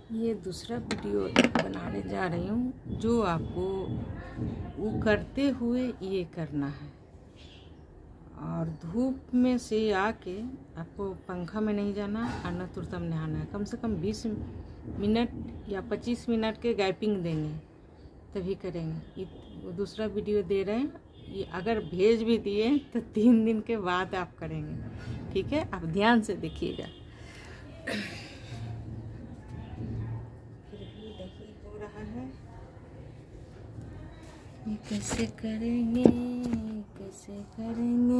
ये दूसरा वीडियो बनाने जा रही हूँ जो आपको वो करते हुए ये करना है। और धूप में से आके आपको पंखा में नहीं जाना और न तुरंत नहाना है। कम से कम 20 मिनट या 25 मिनट के गैपिंग देंगे तभी करेंगे। ये दूसरा वीडियो दे रहे हैं, ये अगर भेज भी दिए तो 3 दिन के बाद आप करेंगे। ठीक है, आप ध्यान से देखिएगा। ये कैसे करेंगे, कैसे करेंगे।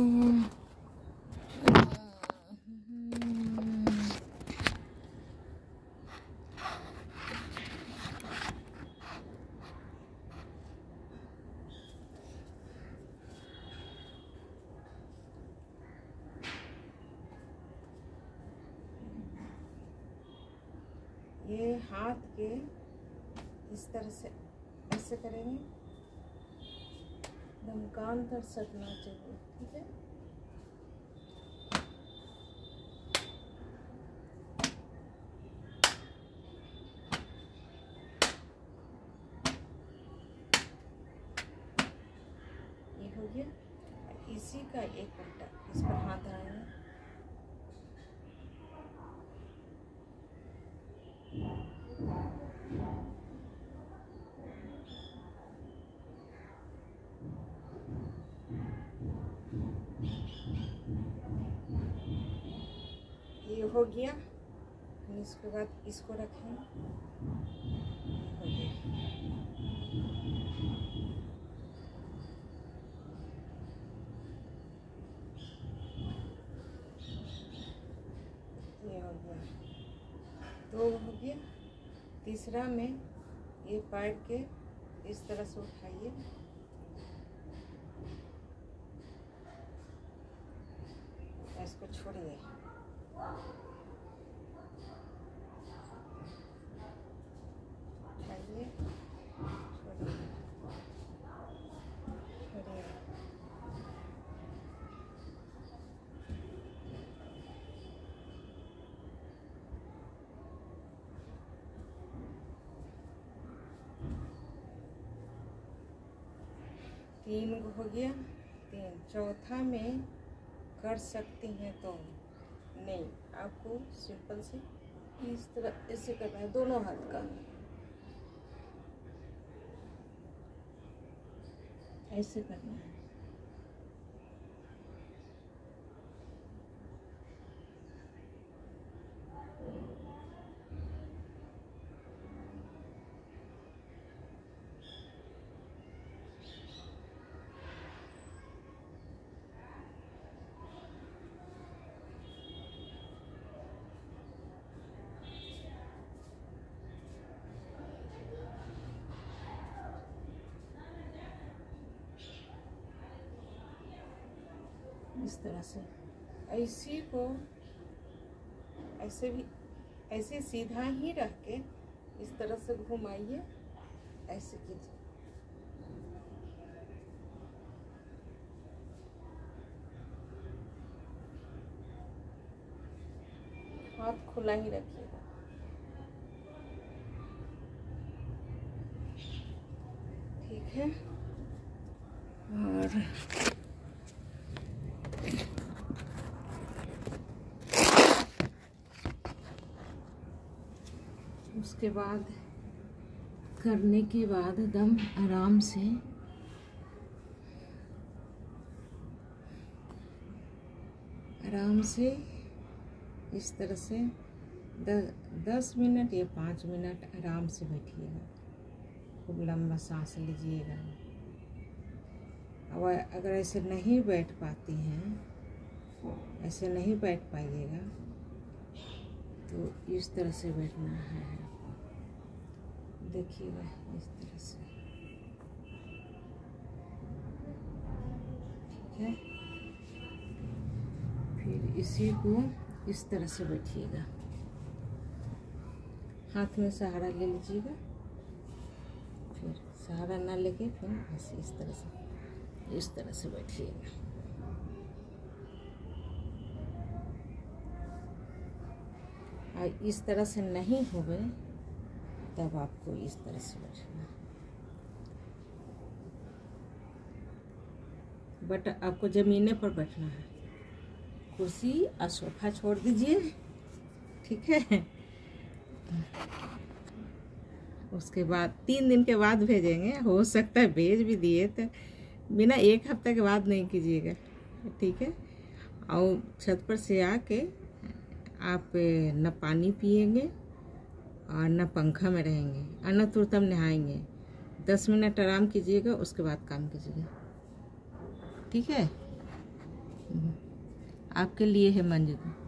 ये हाथ के इस तरह से ऐसे करेंगे, एकदम कान तक सटना चाहिए। ठीक है, ये हो गया। इसी का एक उल्टा इस पर हाथ आएगा, ये हो गया। इसके बाद इसको रखें, ये हो गया। 2 हो गया। तीसरा में ये पैर के इस तरह से उठाइए, इसको छोड़िए, उठाइए, छोड़िए, छोड़िए। तीन हो गया। 3। चौथा में कर सकती हैं तो नहीं, आपको सिंपल से इस तरह ऐसे करना है, दोनों हाथ का ऐसे करना है। इस तरह से ऐसी को ऐसे भी ऐसे सीधा ही रख के इस तरह से घुमाइए, ऐसे कीजिए। हाथ खुला ही रखिएगा। ठीक है, और उसके बाद करने के बाद एकदम आराम से इस तरह से 10 मिनट या 5 मिनट आराम से बैठिएगा। खूब लंबा सांस लीजिएगा। अब अगर ऐसे नहीं बैठ पाती हैं, ऐसे नहीं बैठ पाइएगा तो इस तरह से बैठना है। देखिएगा इस तरह से। ठीक है, फिर इसी को इस तरह से बैठिएगा। हाथ में सहारा ले लीजिएगा, फिर सहारा ना लेके फिर ऐसे इस तरह से बैठिएगा। और इस तरह से नहीं होवे तब आपको इस तरह से बैठना है। बट आपको ज़मीने पर बैठना है, कुर्सी और सोफा छोड़ दीजिए, ठीक है। उसके बाद 3 दिन के बाद भेजेंगे, हो सकता है भेज भी दिए तो बिना 1 हफ्ते के बाद नहीं कीजिएगा, ठीक है। और छत पर से आके आप न पानी पिएंगे और न पंखा में रहेंगे और न तुरंत नहाएंगे। 10 मिनट आराम कीजिएगा, उसके बाद काम कीजिएगा, ठीक है। आपके लिए है मंजू।